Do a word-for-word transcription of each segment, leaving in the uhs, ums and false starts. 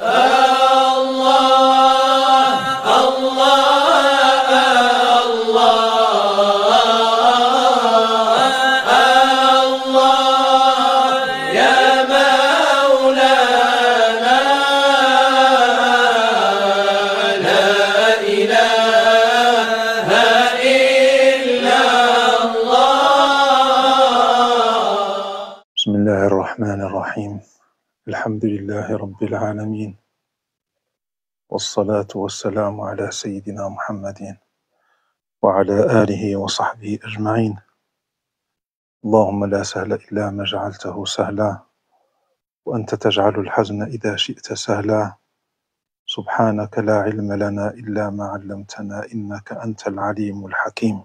بسم الله الرحمن الرحيم. الحمد لله رب العالمين، والصلاة والسلام على سيدنا محمد وعلى آله وصحبه أجمعين. اللهم لا سهل إلا ما جعلته سهلا، وأنت تجعل الحزن إذا شئت سهلا. سبحانك لا علم لنا إلا ما علمتنا، إنك أنت العليم الحكيم.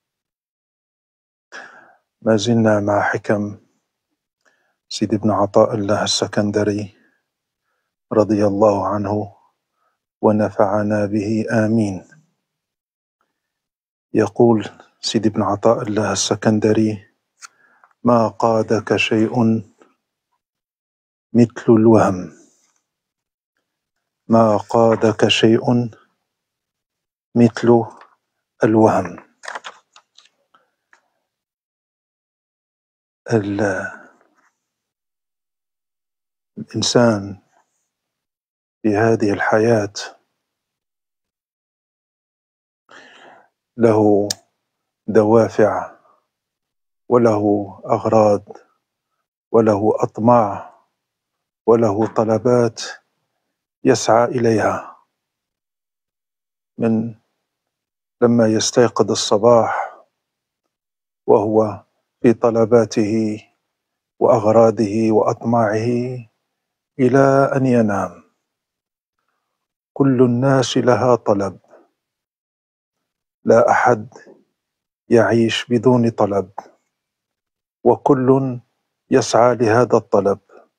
ما زلنا مع حكم سيد ابن عطاء الله السكندري رضي الله عنه ونفعنا به آمين. يقول سيد ابن عطاء الله السكندري: ما قادك شيء مثل الوهم. ما قادك شيء مثل الوهم. الإنسان في هذه الحياة له دوافع وله أغراض وله أطماع وله طلبات يسعى إليها. من لما يستيقظ الصباح وهو في طلباته وأغراضه وأطماعه إلى أن ينام. كل الناس لها طلب، لا أحد يعيش بدون طلب، وكل يسعى لهذا الطلب.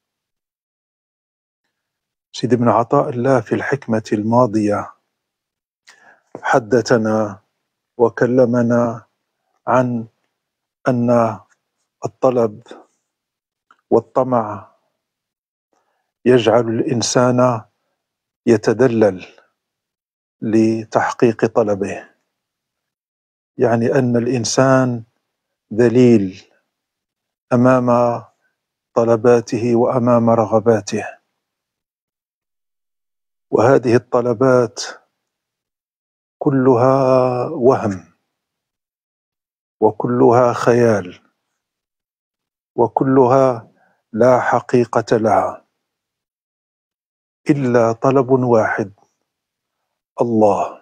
سيد ابن عطاء الله في الحكمة الماضية حدثنا وكلمنا عن أن الطلب والطمع يجعل الإنسان يتدلل لتحقيق طلبه، يعني أن الإنسان ذليل أمام طلباته وأمام رغباته، وهذه الطلبات كلها وهم وكلها خيال وكلها لا حقيقة لها، إلا طلب واحد: الله.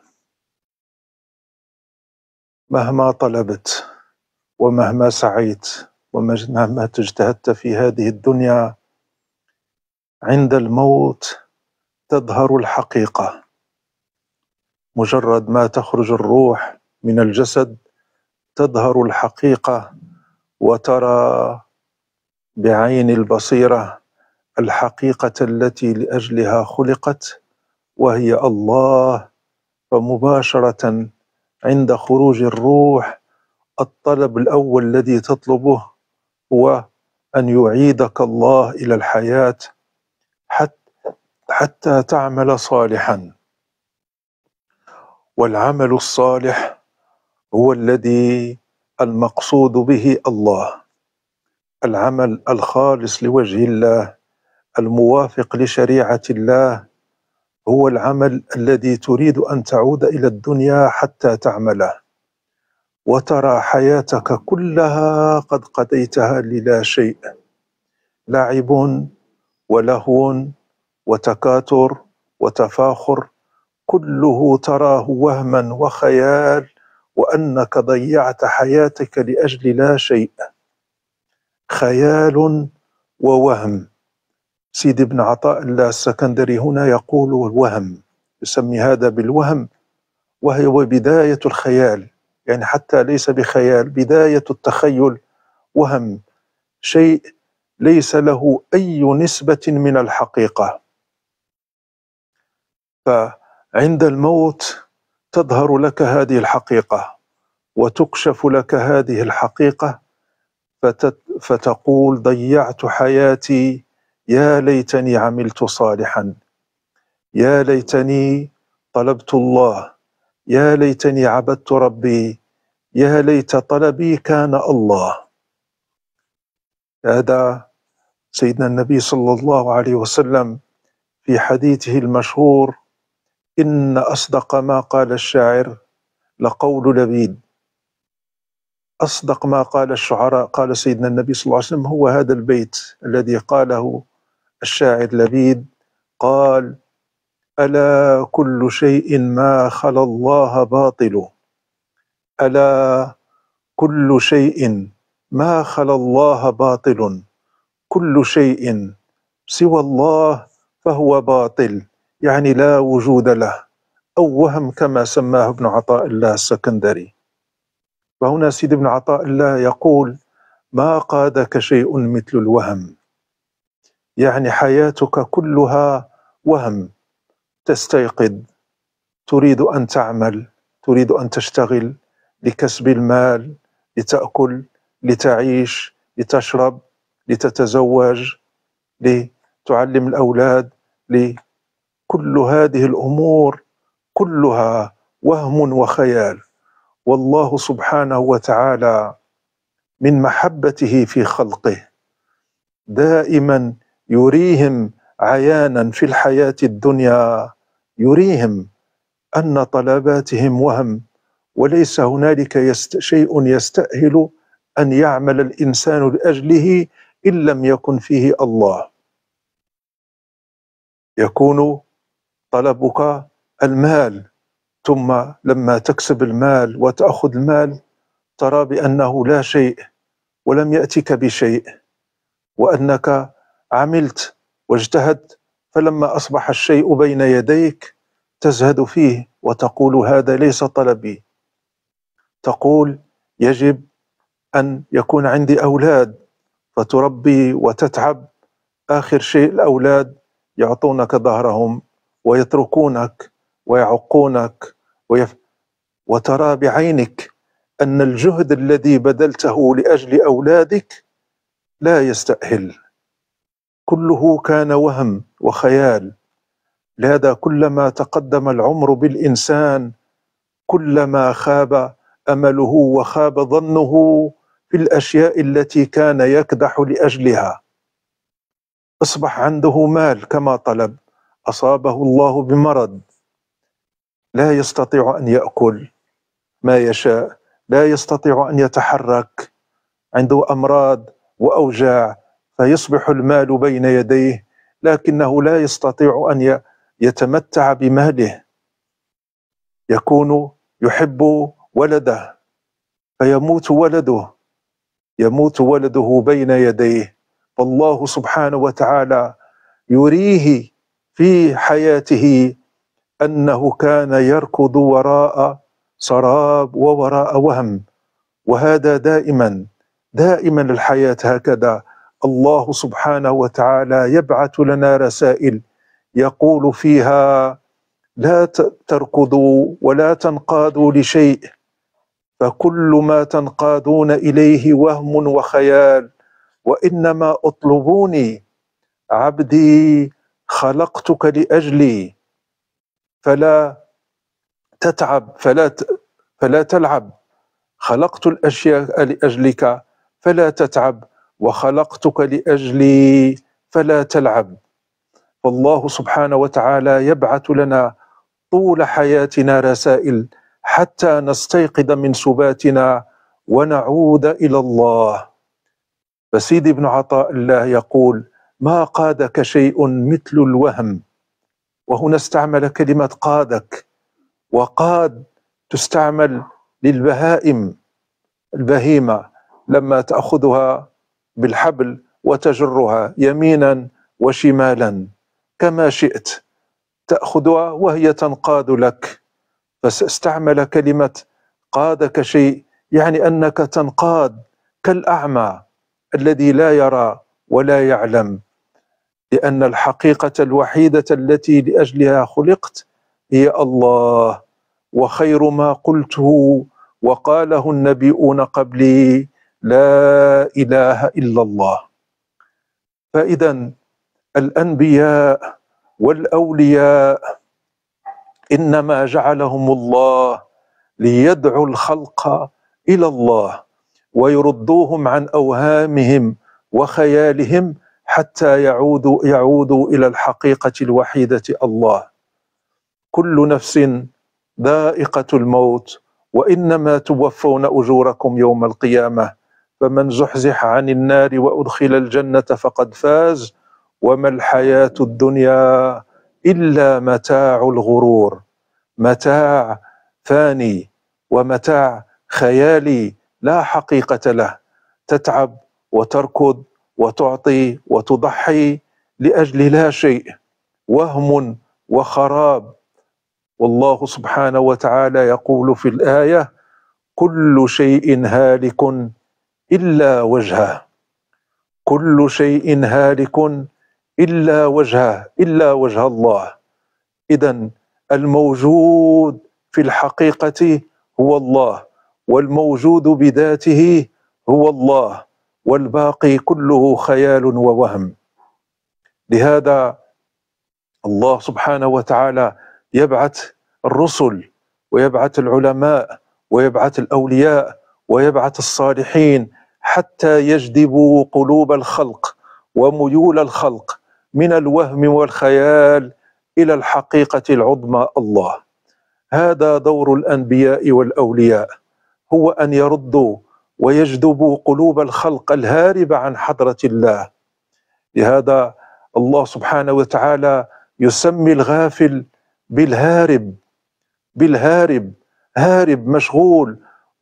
مهما طلبت ومهما سعيت ومهما اجتهدت في هذه الدنيا، عند الموت تظهر الحقيقة. مجرد ما تخرج الروح من الجسد تظهر الحقيقة، وترى بعين البصيرة الحقيقة التي لأجلها خلقت، وهي الله. فمباشرة عند خروج الروح الطلب الأول الذي تطلبه هو أن يعيدك الله إلى الحياة حتى تعمل صالحا. والعمل الصالح هو الذي المقصود به الله، العمل الخالص لوجه الله الموافق لشريعة الله، هو العمل الذي تريد أن تعود إلى الدنيا حتى تعمله، وترى حياتك كلها قد قضيتها للا شيء. لعب ولهو وتكاثر وتفاخر كله تراه وهما وخيال، وأنك ضيعت حياتك لأجل لا شيء. خيال ووهم. سيد ابن عطاء الله السكندري هنا يقول الوهم، يسمي هذا بالوهم، وهو بداية الخيال، يعني حتى ليس بخيال، بداية التخيل. وهم شيء ليس له أي نسبة من الحقيقة. فعند الموت تظهر لك هذه الحقيقة وتكشف لك هذه الحقيقة، فتقول: ضيعت حياتي، يا ليتني عملت صالحا. يا ليتني طلبت الله، يا ليتني عبدت ربي، يا ليت طلبي كان الله. هذا سيدنا النبي صلى الله عليه وسلم في حديثه المشهور: إن أصدق ما قال الشاعر لقول لبيد. أصدق ما قال الشعراء، قال سيدنا النبي صلى الله عليه وسلم، هو هذا البيت الذي قاله الشاعر لبيد، قال: ألا كل شيء ما خلا الله باطل، ألا كل شيء ما خلا الله باطل، كل شيء سوى الله فهو باطل، يعني لا وجود له، أو وهم كما سماه ابن عطاء الله السكندري. وهنا سيد ابن عطاء الله يقول: ما قادك شيء مثل الوهم، يعني حياتك كلها وهم. تستيقظ، تريد أن تعمل، تريد أن تشتغل لكسب المال، لتأكل، لتعيش، لتشرب، لتتزوج، لتعلم الأولاد، لكل هذه الأمور كلها وهم وخيال. والله سبحانه وتعالى من محبته في خلقه دائما يريهم عيانا في الحياة الدنيا، يريهم أن طلباتهم وهم، وليس هنالك يست شيء يستأهل أن يعمل الإنسان لأجله إن لم يكن فيه الله. يكون طلبك المال، ثم لما تكسب المال وتأخذ المال ترى بأنه لا شيء ولم يأتك بشيء، وأنك عملت واجتهدت، فلما أصبح الشيء بين يديك تزهد فيه وتقول: هذا ليس طلبي. تقول: يجب أن يكون عندي أولاد، فتربي وتتعب، آخر شيء الأولاد يعطونك ظهرهم ويتركونك ويعقونك ويف... وترى بعينك أن الجهد الذي بذلته لأجل أولادك لا يستأهل، كله كان وهم وخيال. لهذا كلما تقدم العمر بالإنسان كلما خاب أمله وخاب ظنه في الأشياء التي كان يكدح لأجلها. أصبح عنده مال كما طلب، أصابه الله بمرض، لا يستطيع أن يأكل ما يشاء، لا يستطيع أن يتحرك، عنده أمراض وأوجاع، فيصبح المال بين يديه لكنه لا يستطيع أن يتمتع بماله. يكون يحب ولده فيموت ولده، يموت ولده بين يديه. فالله سبحانه وتعالى يريه في حياته أنه كان يركض وراء سراب ووراء وهم، وهذا دائما دائما الحياة هكذا. الله سبحانه وتعالى يبعث لنا رسائل يقول فيها: لا تركضوا ولا تنقادوا لشيء، فكل ما تنقادون إليه وهم وخيال، وإنما اطلبوني عبدي خلقتك لأجلي، فلا تتعب، فلا فلا تلعب. خلقت الأشياء لأجلك فلا تتعب، وخلقتك لأجلي فلا تلعب. فالله سبحانه وتعالى يبعث لنا طول حياتنا رسائل حتى نستيقظ من سباتنا ونعود إلى الله. فسيدي ابن عطاء الله يقول: ما قادك شيء مثل الوهم. وهنا استعمل كلمة قادك، وقاد تستعمل للبهائم، البهيمة لما تأخذها بالحبل وتجرها يمينا وشمالا كما شئت، تأخذها وهي تنقاد لك. فاستعمل كلمة قادك شيء، يعني أنك تنقاد كالأعمى الذي لا يرى ولا يعلم، لأن الحقيقة الوحيدة التي لأجلها خلقت هي الله. وخير ما قلته وقاله النبيون قبلي: لا إله إلا الله. فإذا الأنبياء والأولياء إنما جعلهم الله ليدعوا الخلق إلى الله ويردوهم عن أوهامهم وخيالهم حتى يعودوا يعودوا إلى الحقيقة الوحيدة الله. كل نفس ذائقة الموت وإنما توفون أجوركم يوم القيامة فمن زحزح عن النار وأدخل الجنة فقد فاز وما الحياة الدنيا إلا متاع الغرور. متاع فاني ومتاع خيالي لا حقيقة له. تتعب وتركض وتعطي وتضحي لأجل لا شيء، وهم وخراب. والله سبحانه وتعالى يقول في الآية: كل شيء هالك إلا وجهه. كل شيء هالك إلا وجهه، إلا وجه الله. إذن الموجود في الحقيقة هو الله، والموجود بذاته هو الله، والباقي كله خيال ووهم. لهذا الله سبحانه وتعالى يبعث الرسل ويبعث العلماء ويبعث الأولياء ويبعث الصالحين حتى يجذبوا قلوب الخلق وميول الخلق من الوهم والخيال إلى الحقيقة العظمى الله. هذا دور الأنبياء والأولياء، هو أن يردوا ويجذبوا قلوب الخلق الهاربة عن حضرة الله. لهذا الله سبحانه وتعالى يسمي الغافل بالهارب، بالهارب، هارب مشغول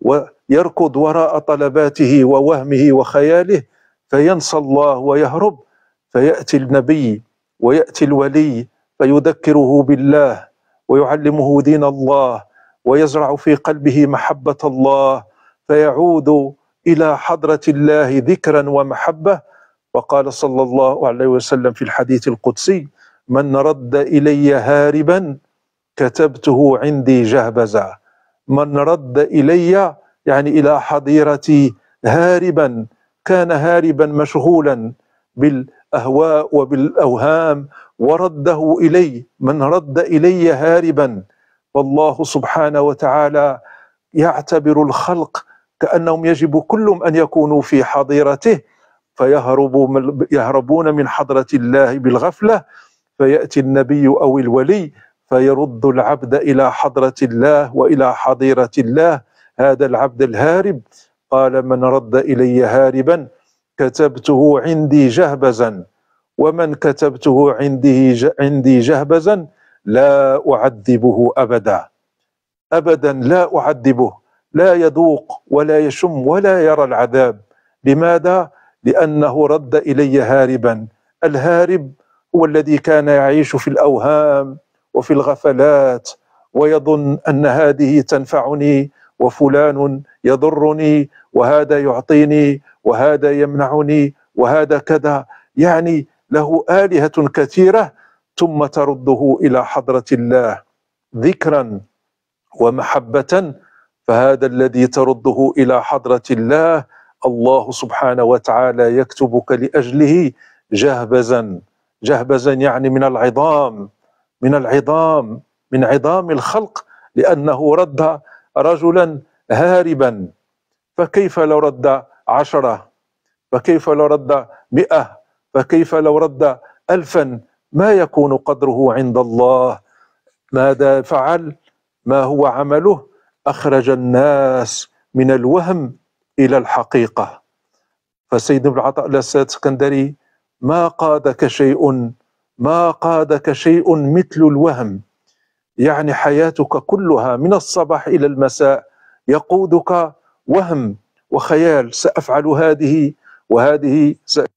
ويركض وراء طلباته ووهمه وخياله، فينسى الله ويهرب، فيأتي النبي ويأتي الولي فيذكره بالله ويعلمه دين الله ويزرع في قلبه محبة الله، فيعود إلى حضرة الله ذكرا ومحبة. وقال صلى الله عليه وسلم في الحديث القدسي: من رد إلي هاربا كتبته عندي جهبذا. من رد إلي يعني إلى حظيرتي هاربا، كان هاربا مشغولا بالأهواء وبالأوهام ورده إلي، من رد إلي هاربا. فالله سبحانه وتعالى يعتبر الخلق كأنهم يجب كلهم أن يكونوا في حظيرته، فيهربوا يهربون من حضرة الله بالغفلة، فيأتي النبي أو الولي فيرد العبد إلى حضرة الله وإلى حظيرة الله. هذا العبد الهارب قال: من رد إلي هاربا كتبته عندي جهبذا، ومن كتبته عندي عندي جهبذا لا أعذبه أبدا، أبدا لا أعذبه، لا يذوق ولا يشم ولا يرى العذاب. لماذا؟ لأنه رد إلي هاربا. الهارب هو الذي كان يعيش في الأوهام وفي الغفلات ويظن أن هذه تنفعني وفلان يضرني وهذا يعطيني وهذا يمنعني وهذا كذا، يعني له آلهة كثيرة، ثم ترده إلى حضرة الله ذكرا ومحبة. فهذا الذي ترده إلى حضرة الله الله سبحانه وتعالى يكتبك لأجله جهبذا. جهبذا يعني من العظام، من العظام، من عظام الخلق، لأنه رد رجلا هاربا. فكيف لو رد عشرة؟ فكيف لو رد مئة؟ فكيف لو رد ألفا؟ ما يكون قدره عند الله. ماذا فعل؟ ما هو عمله؟ أخرج الناس من الوهم إلى الحقيقة. فسيد ابن عطاء السكندري: ما قادك شيء، ما قادك شيء مثل الوهم. يعني حياتك كلها من الصباح إلى المساء يقودك وهم وخيال: سأفعل هذه وهذه.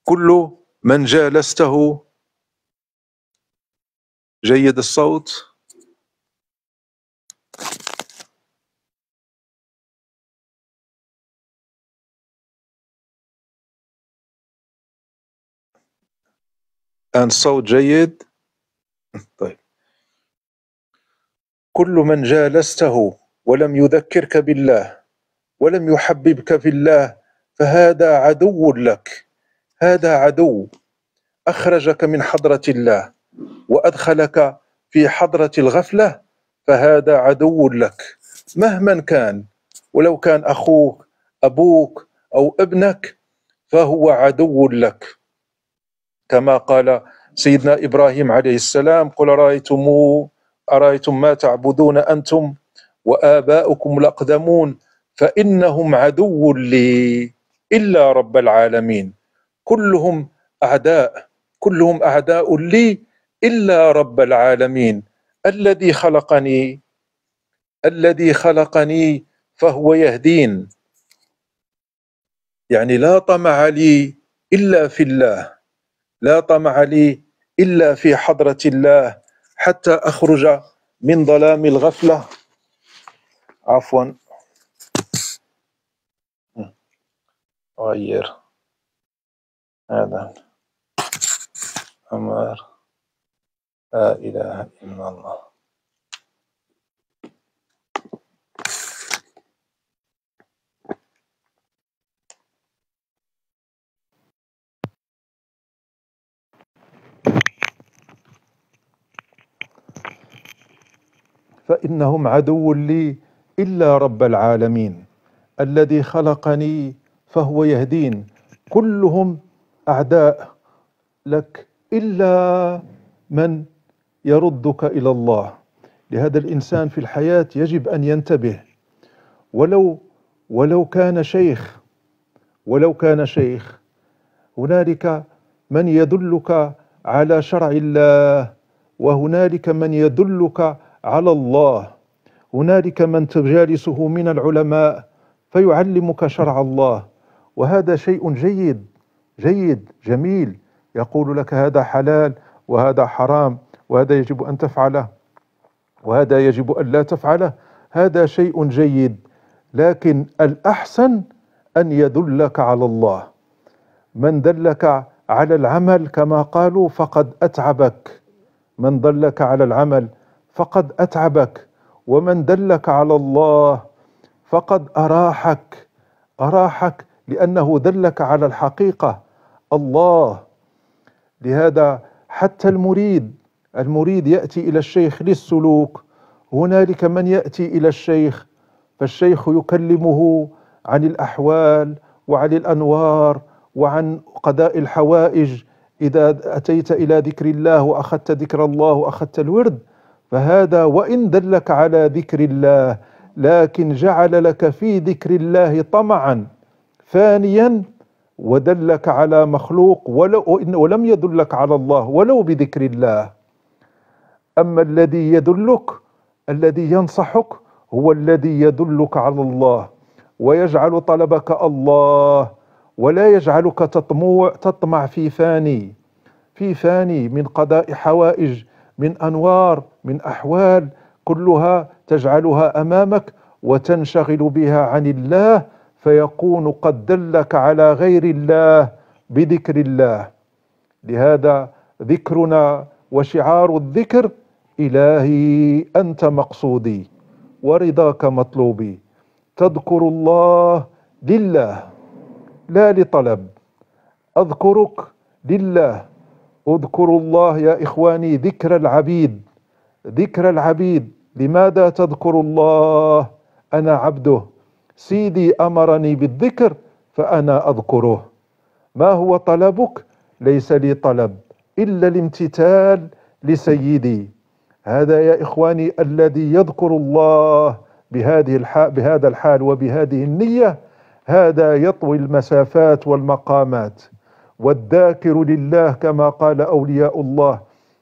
كل من جالسته جيد الصوت الآن الصوت جيد. طيب، كل من جالسته ولم يذكرك بالله ولم يحببك في الله فهذا عدو لك، هذا عدو أخرجك من حضرة الله وأدخلك في حضرة الغفلة، فهذا عدو لك مهما كان، ولو كان أخوك أبوك أو ابنك فهو عدو لك. كما قال سيدنا إبراهيم عليه السلام: قل رأيتم أرأيتم ما تعبدون أنتم وآباؤكم الأقدمون فإنهم عدو لي إلا رب العالمين. كلهم أعداء، كلهم أعداء لي إلا رب العالمين الذي خلقني، الذي خلقني فهو يهدين. يعني لا طمع لي إلا في الله، لا طمع لي إلا في حضرة الله حتى أخرج من ظلام الغفلة. عفوا، غير هذا أمر لا إله إلا الله. فإنهم عدو لي إلا رب العالمين الذي خلقني فهو يهدين. كلهم أعداء لك إلا من يردك إلى الله. لهذا الإنسان في الحياة يجب أن ينتبه، ولو ولو كان شيخ، ولو كان شيخ هنالك من يدلك على شرع الله، وهنالك من يدلك على الله، هنالك من تجالسه من العلماء فيعلمك شرع الله، وهذا شيء جيد جيد جميل، يقول لك هذا حلال وهذا حرام وهذا يجب أن تفعله وهذا يجب أن لا تفعله، هذا شيء جيد. لكن الأحسن أن يدلك على الله. من دلك على العمل كما قالوا فقد أتعبك، من دلك على العمل فقد أتعبك، ومن دلك على الله فقد أراحك، أراحك لأنه دلك على الحقيقة الله. لهذا حتى المريد المريد يأتي إلى الشيخ للسلوك، هنالك من يأتي إلى الشيخ فالشيخ يكلمه عن الأحوال وعن الأنوار وعن قضاء الحوائج. إذا أتيت إلى ذكر الله وأخذت ذكر الله وأخذت الورد فهذا وإن دلك على ذكر الله لكن جعل لك في ذكر الله طمعا ثانيا ودلك على مخلوق ولم يدلك على الله ولو بذكر الله. أما الذي يدلك، الذي ينصحك هو الذي يدلك على الله ويجعل طلبك الله، ولا يجعلك تطمع تطمع في فاني في فاني من قضاء حوائج، من أنوار، من أحوال كلها تجعلها أمامك وتنشغل بها عن الله، فيكون قد دلك على غير الله بذكر الله. لهذا ذكرنا وشعار الذكر: إلهي أنت مقصودي ورضاك مطلوبي. تذكر الله لله لا لطلب، أذكرك لله. اذكروا الله يا إخواني ذكر العبيد، ذكر العبيد. لماذا تذكر الله؟ أنا عبده، سيدي أمرني بالذكر فأنا أذكره. ما هو طلبك؟ ليس لي طلب إلا الامتثال لسيدي. هذا يا إخواني الذي يذكر الله بهذه الحال بهذا الحال وبهذه النية، هذا يطوي المسافات والمقامات. والذاكر لله كما قال أولياء الله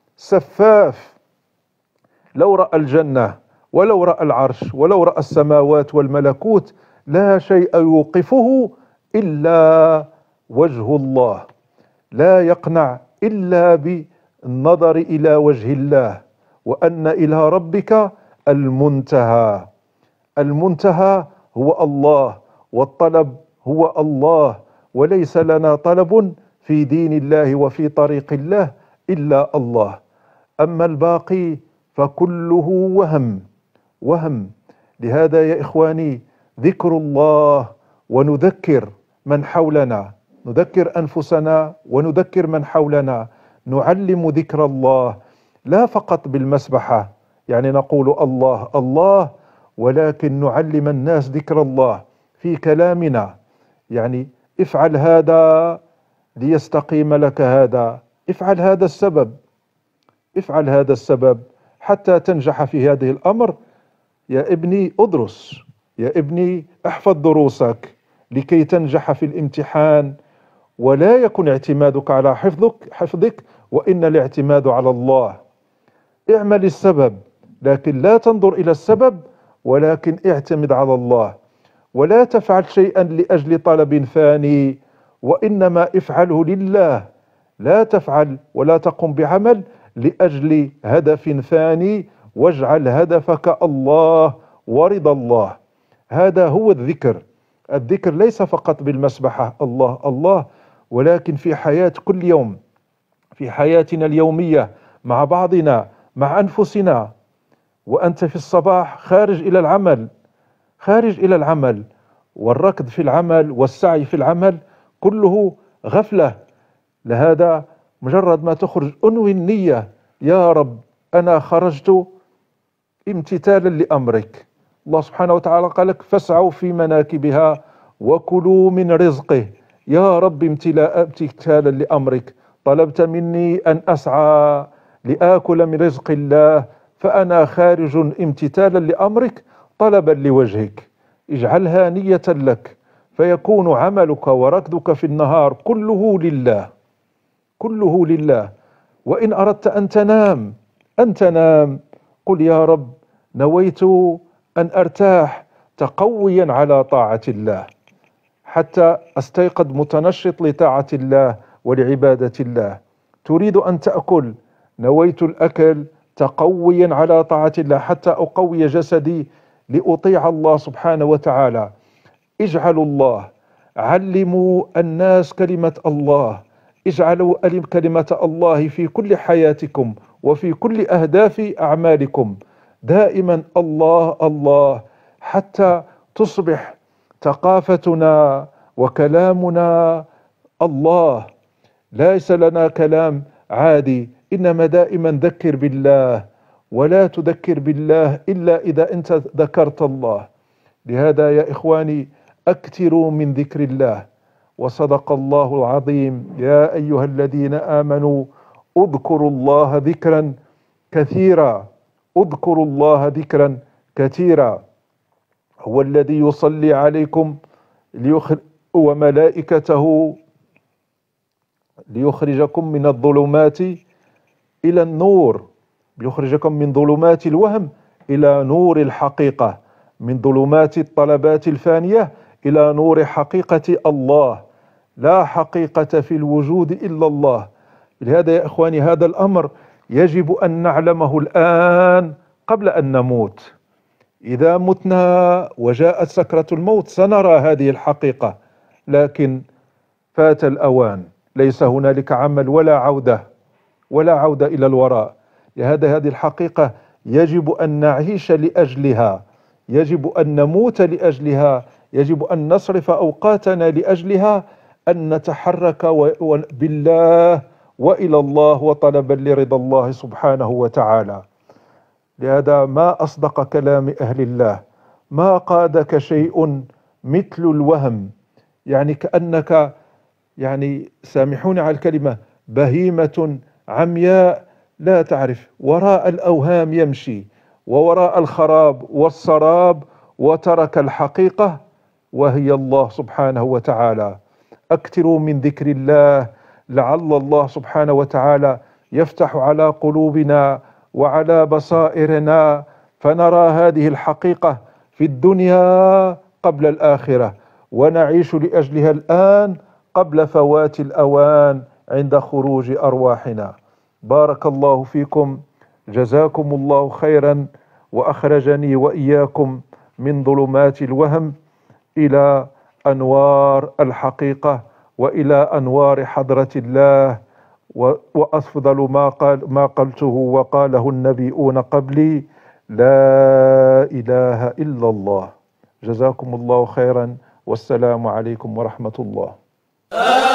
سفاف، لو رأى الجنة ولو رأى العرش ولو رأى السماوات والملكوت لا شيء يوقفه إلا وجه الله. لا يقنع إلا بالنظر إلى وجه الله، وأن إلى ربك المنتهى. المنتهى هو الله، والطلب هو الله، وليس لنا طلب في دين الله وفي طريق الله إلا الله. أما الباقي فكله وهم وهم. لهذا يا إخواني ذكر الله، ونذكر من حولنا، نذكر أنفسنا ونذكر من حولنا، نعلم ذكر الله لا فقط بالمسبحة، يعني نقول الله الله، ولكن نعلم الناس ذكر الله في كلامنا. يعني افعل هذا ليستقيم لك هذا، افعل هذا السبب، افعل هذا السبب حتى تنجح في هذه الأمر. يا ابني ادرس، يا ابني احفظ دروسك لكي تنجح في الامتحان، ولا يكن اعتمادك على حفظك حفظك وإن الاعتماد على الله. اعمل السبب لكن لا تنظر إلى السبب، ولكن اعتمد على الله. ولا تفعل شيئا لأجل طلب فاني، وإنما افعله لله. لا تفعل ولا تقم بعمل لأجل هدف فاني، واجعل هدفك الله ورضا الله. هذا هو الذكر. الذكر ليس فقط بالمسبحة الله الله، ولكن في حياة كل يوم، في حياتنا اليومية مع بعضنا، مع أنفسنا. وأنت في الصباح خارج إلى العمل، خارج إلى العمل، والركض في العمل والسعي في العمل كله غفلة. لهذا مجرد ما تخرج أنوي النية، يا رب أنا خرجت امتثالا لأمرك. الله سبحانه وتعالى قال لك فاسعوا في مناكبها وكلوا من رزقه. يا رب امتلاء امتثالا لأمرك، طلبت مني أن أسعى لآكل من رزق الله، فأنا خارج امتثالا لأمرك طلبا لوجهك. اجعلها نية لك، فيكون عملك وركضك في النهار كله لله، كله لله. وإن أردت أن تنام أن تنام قل يا رب نويت أن أرتاح تقويا على طاعة الله، حتى أستيقظ متنشط لطاعة الله ولعبادة الله. تريد أن تأكل، نويت الأكل تقويا على طاعة الله حتى أقوي جسدي لأطيع الله سبحانه وتعالى. اجعلوا الله، علموا الناس كلمة الله، اجعلوا كلمة الله في كل حياتكم وفي كل أهداف أعمالكم. دائما الله الله، حتى تصبح ثقافتنا وكلامنا الله. ليس لنا كلام عادي، إنما دائما ذكر بالله، ولا تذكر بالله إلا إذا أنت ذكرت الله. لهذا يا إخواني أكثروا من ذكر الله. وصدق الله العظيم. يا أيها الذين آمنوا اذكروا الله ذكرا كثيرا، اذكروا الله ذكرا كثيرا. هو الذي يصلي عليكم ليخر وملائكته ليخرجكم من الظلمات إلى النور، ليخرجكم من ظلمات الوهم إلى نور الحقيقة، من ظلمات الطلبات الفانية إلى نور حقيقة الله. لا حقيقة في الوجود إلا الله. لهذا يا إخواني هذا الأمر يجب أن نعلمه الآن قبل أن نموت. إذا متنا وجاءت سكرة الموت سنرى هذه الحقيقة، لكن فات الأوان، ليس هنالك عمل ولا عودة ولا عودة إلى الوراء. لهذا هذه الحقيقة يجب أن نعيش لأجلها، يجب أن نموت لأجلها، يجب أن نصرف أوقاتنا لأجلها، أن نتحرك بالله وإلى الله وطلبا لرضا الله سبحانه وتعالى. لهذا ما أصدق كلام أهل الله، ما قادك شيء مثل الوهم. يعني كأنك، يعني سامحوني على الكلمة، بهيمة عمياء لا تعرف، وراء الأوهام يمشي، ووراء الخراب والسراب، وترك الحقيقة وهي الله سبحانه وتعالى. أكثروا من ذكر الله، لعل الله سبحانه وتعالى يفتح على قلوبنا وعلى بصائرنا، فنرى هذه الحقيقة في الدنيا قبل الآخرة، ونعيش لأجلها الآن قبل فوات الأوان عند خروج أرواحنا. بارك الله فيكم، جزاكم الله خيرا، وأخرجني وإياكم من ظلمات الوهم إلى أنوار الحقيقة وإلى أنوار حضرة الله. وأفضل ما قال ما قلته وقاله النبيون قبلي: لا إله إلا الله. جزاكم الله خيرا، والسلام عليكم ورحمة الله.